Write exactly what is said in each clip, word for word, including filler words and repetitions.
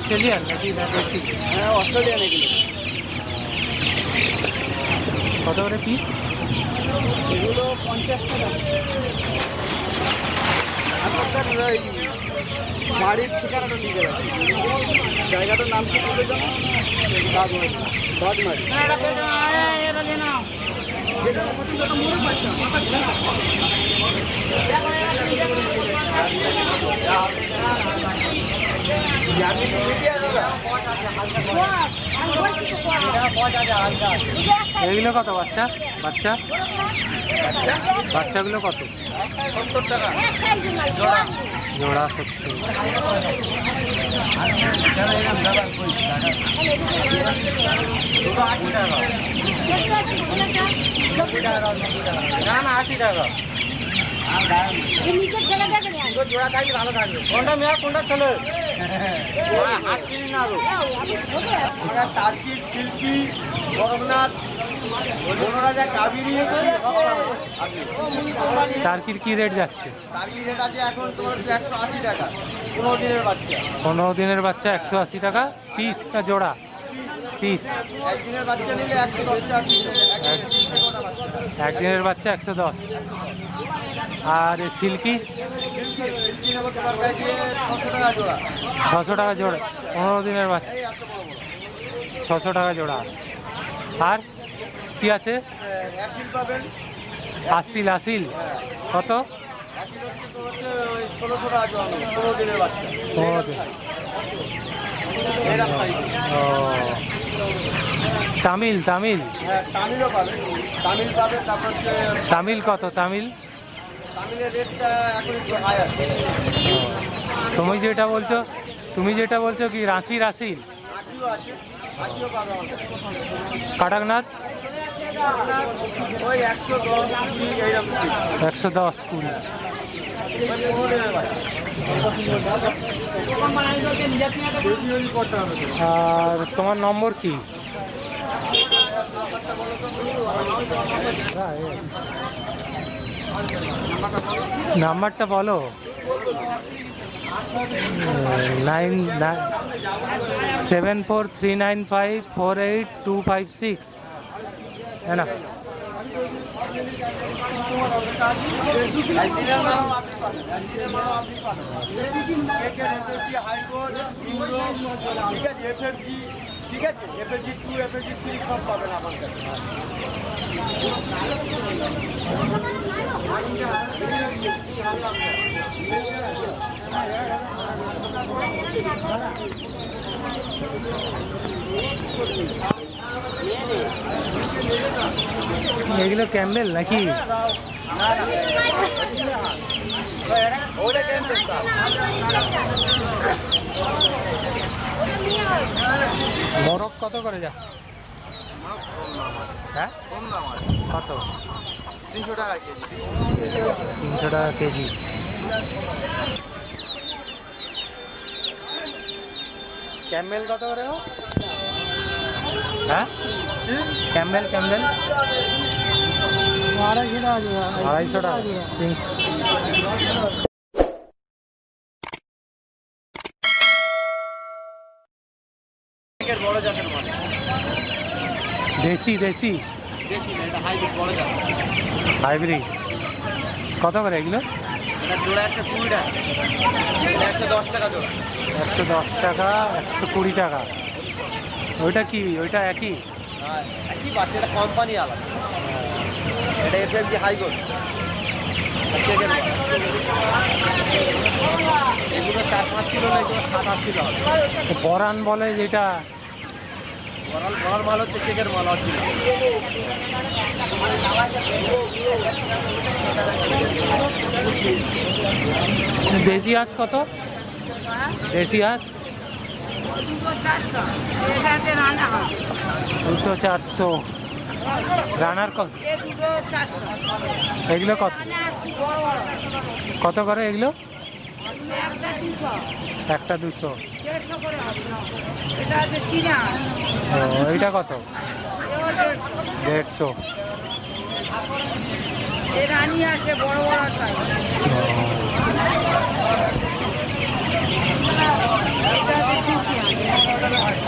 Australian নাকি না দেশি? হ্যাঁ অস্ট্রেলিয়ান এগুলো। কত করে পিস? এগুলো পঞ্চাশ টাকা। আপনার এই বাড়ির ঠিকানাটা লিখে রাখুন। জায়গাটার নাম কি বলে দেন? বাগমারি। বাগমারি। এগুলো কত বাচ্চা? বাচ্চা বাচ্চাগুলো কত? সত্তর টাকা জোড়া সত্তর। না না আশি টাকা। জোড়া থাকলে ভালো থাকবে। কোনটা মেয়ে কোনটা ছেলে? হাত চিনি না আরো। টার্কি, শিল্পী, গরমনাথ, বনরাজা, কাবেরী। টার্কির কি রেট যাচ্ছে? টার্কি রেট আছে এখন তোমার একশো আশি টাকা। পনেরো দিনের বাচ্চা। পনেরো দিনের বাচ্চা একশো আশি টাকা পিস না জোড়া? পিস। একদিনের বাচ্চা নিলে একশো দশ টাকা। একদিনের বাচ্চা একশো দশ। আর সিল্কি? ছশো টাকা জোড়া। পনেরো দিনের বাচ্চা ছশো টাকা জোড়া। আর কি আছে? আসিল। আসিল কত? ষোলোশো টাকা জোড়া। পনেরো দিনের বাচ্চা। পনেরো দিন। ও তামিল। তামিল হ্যাঁ তামিলও পাবে। তামিল পাবে। তারপর তামিল কত? তামিল তামিলের রেটটা এখন একটু হাই আছে। তুমি যেটা বলছো তুমি যেটা বলছো কি রাঁচির আসিল? আঁকিও আছে। আঁকিও পাবে আমাদের। কাটাকনাথ? ওই একশো দশ কুড়ি এইরকম। একশো দশ কুড়ি। আর তোমার নম্বর কি? নাম্বারটা বলো। Nine seven four three nine five four eight two five six है ना? ঠিক আছে এফএফজি টু এফএফজি থ্রি সব পাবেন আমার কাছে। এগুলো ক্যাম্বেল নাকি? বরফ কত করে যাচ্ছে? হ্যাঁ কত? তিনশো টাকা কেজি। তিনশো টাকা কেজি। ক্যাম্বেল কত করে? হ্যাঁ ক্যাম্বেল ক্যাম্বেল আড়াইশো টাকা। আড়াইশো টাকা। তিনশো। বড় জাতের মাল। দেশি দেশি দেশি না, এটা হাইব্রিড বড় জাত। হাইব্রিড কত করে এগুলো? এটা জোড়া একশো কুড়ি টাকা। এটা একশো দশ টাকা জোড়া। একশো দশ টাকা একশো কুড়ি টাকা। ওইটা কি? ওইটা একই? হ্যাঁ একই বাচ্চা। এটা কোম্পানি আলাদা। এটা এফএফজি হাইগোল। এগুলো চার পাঁচ কিলো না, এগুলো সাত আট কিলো হবে। বরান বলে যেটা? বড়াল বড়াল মাল হচ্ছে চেকের মাল। দেশি হাঁস কত? দেশি হাঁস দুটো চারশো। রানার কত? এগুলো কত কত করে এগুলো? একটা দুশো। ও এইটা কত? দেড়শো। রানী আছে বড় বড়। এটা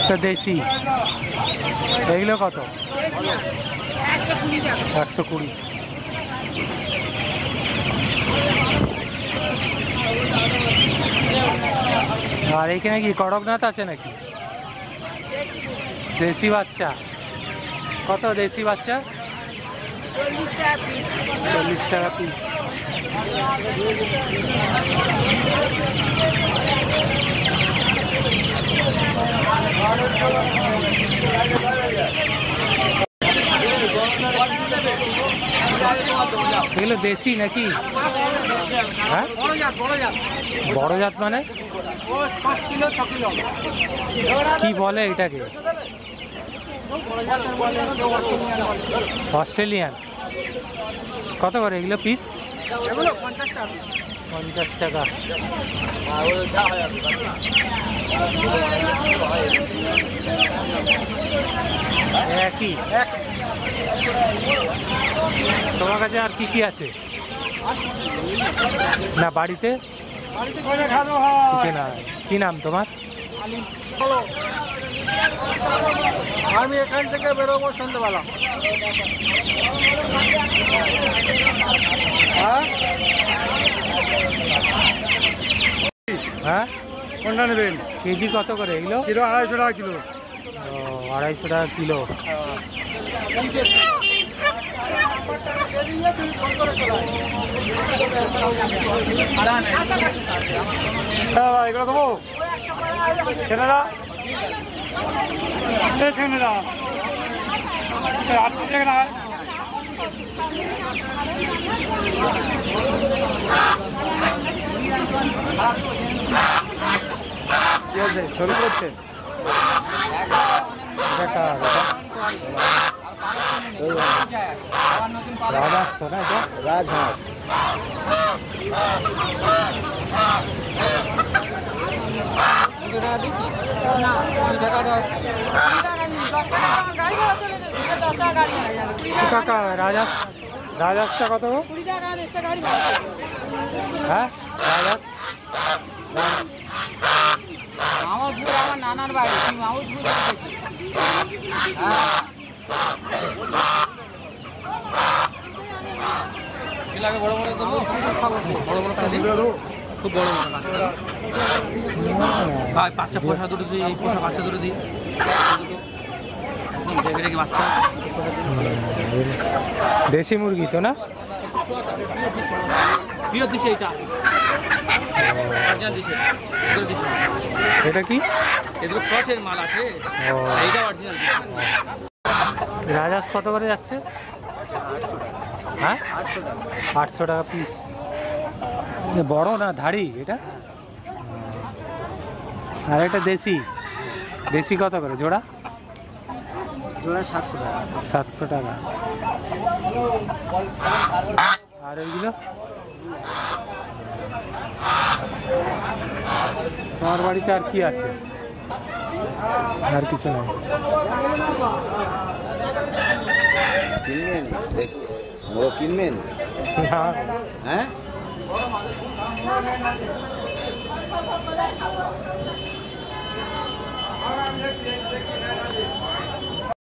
এটা দেশি, এগুলো কত? একশো কুড়ি টাকা। একশো কুড়ি। আর এখানে কি কড়কনাথ আছে নাকি? দেশি বাচ্চা কত? দেশি বাচ্চা চল্লিশ টাকা পিস। চল্লিশ টাকা পিস। এগুলো দেশি নাকি? হ্যাঁ, বড় জাত মানে কি বলে এটাকে? অস্ট্রেলিয়ান। কত করে এগুলো পিস? পঞ্চাশ টাকা। একই। তোমার কাছে আর কি কি আছে? না বাড়িতে কিছু না। কি নাম তোমার? আমি এখান থেকে বেরোবো সন্ধ্যেবেলা। হ্যাঁ হ্যাঁ, কোনটা নেবেন? কেজি কত করে এগুলো? কিলো আড়াইশো টাকা কিলো। ও, আড়াইশো টাকা কিলো। এগুলো দেবো ছেলেরা, ছেলেরা আটশো টাকা না। কি আছে? ছবি করছে রাজহাঁস তো না এটা? রাজহাঁস। কাকা রাজহাঁস, রাজহাঁসটা কত? হ্যাঁ রাজহাঁস মামুদপুর আমার নানার বাড়ি, মামুদপুর বড় বড় দেবো, বড় বড় খুব বড় বড় ভাই। বাচ্চা পোষা দুটো দিই, এই পোষা বাচ্চা দুটো দিই, একদম রেখে রেখে বাচ্চা। দেশি মুরগি তো না? প্রিয় দিছে এটা, দিছে এগুলো দিছে। এটা কি? এগুলো ক্রসের মাল আছে, ও, এইটা অরিজিনাল। রাজহাঁস কত করে যাচ্ছে? হ্যাঁ, আটশো টাকা পিস। বড় না ধাড়ি এটা? আর এটা দেশি, দেশি কত করে জোড়া? জোড়া সাতশো টাকা। সাতশো টাকা। আর ওইগুলো? তোমার বাড়িতে আর কি আছে? আর কিছু নাই? কিনবেন? বড় কিনবেন? না, হ্যাঁ